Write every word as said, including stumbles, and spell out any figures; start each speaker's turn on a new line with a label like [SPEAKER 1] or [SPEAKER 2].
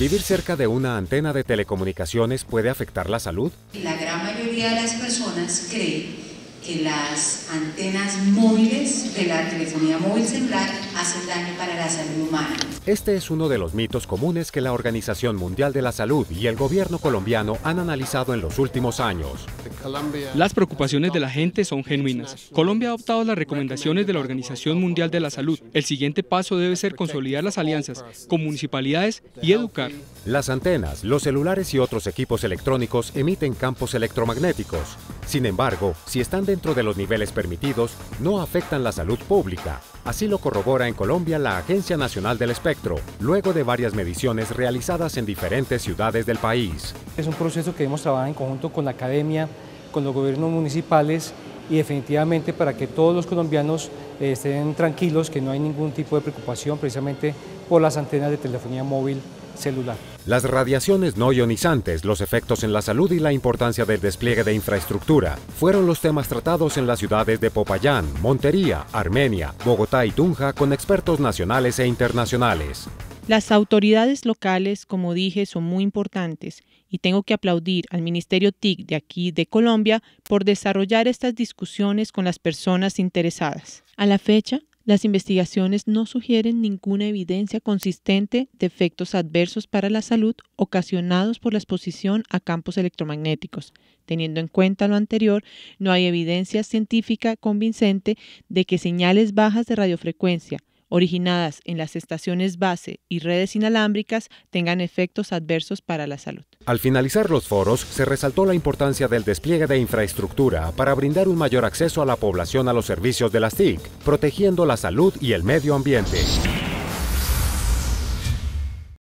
[SPEAKER 1] ¿Vivir cerca de una antena de telecomunicaciones puede afectar la salud?
[SPEAKER 2] La gran mayoría de las personas cree que las antenas móviles de la telefonía móvil celular hacen daño para la salud humana.
[SPEAKER 1] Este es uno de los mitos comunes que la Organización Mundial de la Salud y el gobierno colombiano han analizado en los últimos años.
[SPEAKER 3] Las preocupaciones de la gente son genuinas. Colombia ha adoptado las recomendaciones de la Organización Mundial de la Salud. El siguiente paso debe ser consolidar las alianzas con municipalidades y educar.
[SPEAKER 1] Las antenas, los celulares y otros equipos electrónicos emiten campos electromagnéticos. Sin embargo, si están dentro de los niveles permitidos, no afectan la salud pública. Así lo corrobora en Colombia la Agencia Nacional del Espectro, luego de varias mediciones realizadas en diferentes ciudades del país.
[SPEAKER 4] Es un proceso que hemos trabajado en conjunto con la academia, con los gobiernos municipales y definitivamente para que todos los colombianos eh, estén tranquilos, que no hay ningún tipo de preocupación precisamente por las antenas de telefonía móvil celular.
[SPEAKER 1] Las radiaciones no ionizantes, los efectos en la salud y la importancia del despliegue de infraestructura fueron los temas tratados en las ciudades de Popayán, Montería, Armenia, Bogotá y Tunja con expertos nacionales e internacionales.
[SPEAKER 5] Las autoridades locales, como dije, son muy importantes y tengo que aplaudir al Ministerio T I C de aquí de Colombia por desarrollar estas discusiones con las personas interesadas. A la fecha, las investigaciones no sugieren ninguna evidencia consistente de efectos adversos para la salud ocasionados por la exposición a campos electromagnéticos. Teniendo en cuenta lo anterior, no hay evidencia científica convincente de que señales bajas de radiofrecuencia originadas en las estaciones base y redes inalámbricas tengan efectos adversos para la salud.
[SPEAKER 1] Al finalizar los foros, se resaltó la importancia del despliegue de infraestructura para brindar un mayor acceso a la población a los servicios de las T I C, protegiendo la salud y el medio ambiente.